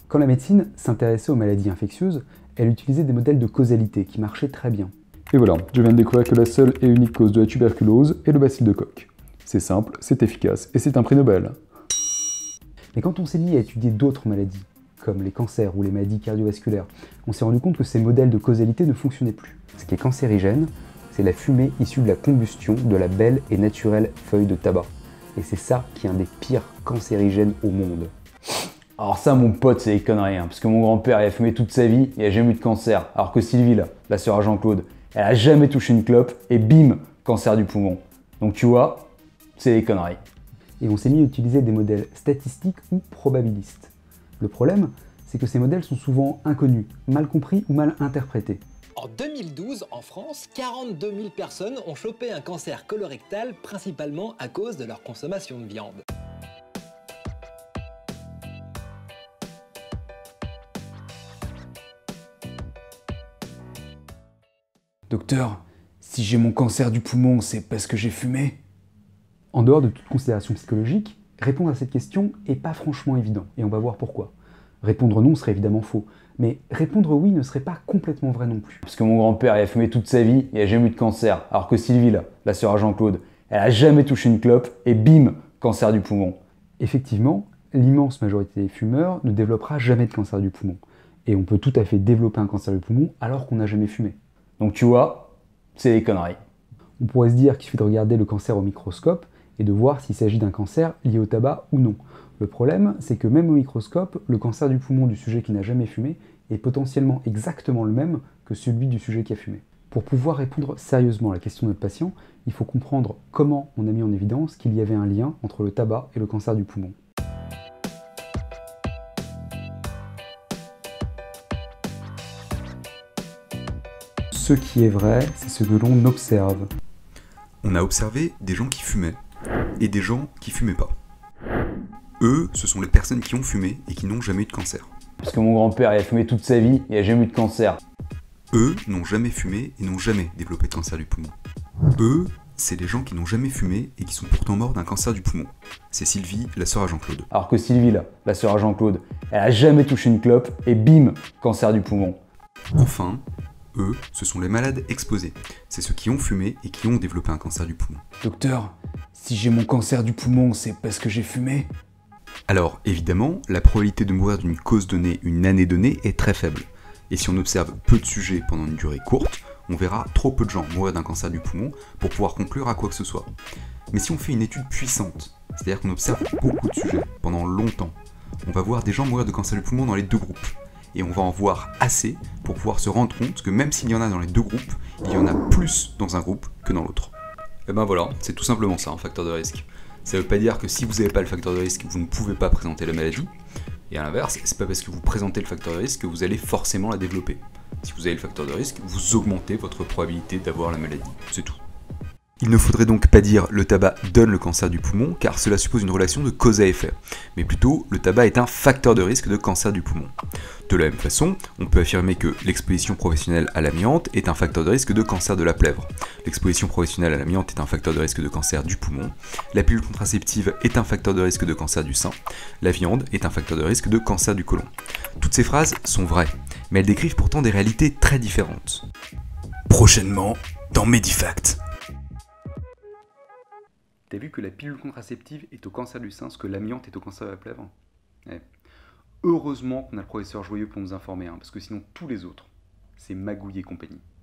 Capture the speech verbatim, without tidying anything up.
Quand la médecine s'intéressait aux maladies infectieuses, elle utilisait des modèles de causalité qui marchaient très bien. Et voilà, je viens de découvrir que la seule et unique cause de la tuberculose est le bacille de Koch. C'est simple, c'est efficace et c'est un prix Nobel. Mais quand on s'est mis à étudier d'autres maladies, comme les cancers ou les maladies cardiovasculaires, on s'est rendu compte que ces modèles de causalité ne fonctionnaient plus. Ce qui est cancérigène, c'est la fumée issue de la combustion de la belle et naturelle feuille de tabac. Et c'est ça qui est un des pires cancérigènes au monde. Alors ça, mon pote, c'est des conneries, hein, parce que mon grand-père, il a fumé toute sa vie, il a jamais eu de cancer. Alors que Sylvie, là, la sœur à Jean-Claude, elle a jamais touché une clope, et bim, cancer du poumon. Donc tu vois, c'est des conneries. Et on s'est mis à utiliser des modèles statistiques ou probabilistes. Le problème, c'est que ces modèles sont souvent inconnus, mal compris ou mal interprétés. En deux mille douze, en France, quarante-deux mille personnes ont chopé un cancer colorectal, principalement à cause de leur consommation de viande. Docteur, si j'ai mon cancer du poumon, c'est parce que j'ai fumé? En dehors de toute considération psychologique, répondre à cette question n'est pas franchement évident, et on va voir pourquoi. Répondre non serait évidemment faux, mais répondre oui ne serait pas complètement vrai non plus. Parce que mon grand-père, il a fumé toute sa vie, il a jamais eu de cancer. Alors que Sylvie, là, la sœur à Jean-Claude, elle a jamais touché une clope, et bim, cancer du poumon. Effectivement, l'immense majorité des fumeurs ne développera jamais de cancer du poumon. Et on peut tout à fait développer un cancer du poumon alors qu'on n'a jamais fumé. Donc tu vois, c'est des conneries. On pourrait se dire qu'il suffit de regarder le cancer au microscope et de voir s'il s'agit d'un cancer lié au tabac ou non. Le problème, c'est que même au microscope, le cancer du poumon du sujet qui n'a jamais fumé est potentiellement exactement le même que celui du sujet qui a fumé. Pour pouvoir répondre sérieusement à la question de notre patient, il faut comprendre comment on a mis en évidence qu'il y avait un lien entre le tabac et le cancer du poumon. Ce qui est vrai, c'est ce que l'on observe. On a observé des gens qui fumaient et des gens qui fumaient pas. Eux, ce sont les personnes qui ont fumé et qui n'ont jamais eu de cancer. Parce que mon grand-père, il a fumé toute sa vie, il a jamais eu de cancer. Eux n'ont jamais fumé et n'ont jamais développé de cancer du poumon. Eux, c'est les gens qui n'ont jamais fumé et qui sont pourtant morts d'un cancer du poumon. C'est Sylvie, la sœur à Jean-Claude. Alors que Sylvie, là, la sœur à Jean-Claude, elle a jamais touché une clope, et bim, cancer du poumon. Enfin, eux, ce sont les malades exposés. C'est ceux qui ont fumé et qui ont développé un cancer du poumon. Docteur, si j'ai mon cancer du poumon, c'est parce que j'ai fumé? Alors, évidemment, la probabilité de mourir d'une cause donnée une année donnée est très faible. Et si on observe peu de sujets pendant une durée courte, on verra trop peu de gens mourir d'un cancer du poumon pour pouvoir conclure à quoi que ce soit. Mais si on fait une étude puissante, c'est-à-dire qu'on observe beaucoup de sujets pendant longtemps, on va voir des gens mourir de cancer du poumon dans les deux groupes. Et on va en voir assez pour pouvoir se rendre compte que même s'il y en a dans les deux groupes, il y en a plus dans un groupe que dans l'autre. Et ben voilà, c'est tout simplement ça, un facteur de risque. Ça veut pas dire que si vous n'avez pas le facteur de risque, vous ne pouvez pas présenter la maladie. Et à l'inverse, c'est pas parce que vous présentez le facteur de risque que vous allez forcément la développer. Si vous avez le facteur de risque, vous augmentez votre probabilité d'avoir la maladie, c'est tout. Il ne faudrait donc pas dire le tabac donne le cancer du poumon, car cela suppose une relation de cause à effet. Mais plutôt, le tabac est un facteur de risque de cancer du poumon. De la même façon, on peut affirmer que l'exposition professionnelle à l'amiante est un facteur de risque de cancer de la plèvre. L'exposition professionnelle à l'amiante est un facteur de risque de cancer du poumon. La pilule contraceptive est un facteur de risque de cancer du sein. La viande est un facteur de risque de cancer du côlon. Toutes ces phrases sont vraies, mais elles décrivent pourtant des réalités très différentes. Prochainement, dans Medifact. T'as vu que la pilule contraceptive est au cancer du sein, ce que l'amiante est au cancer de la plèvre? Ouais. Heureusement qu'on a le professeur Joyeux pour nous informer, hein, parce que sinon tous les autres, c'est magouille et compagnie.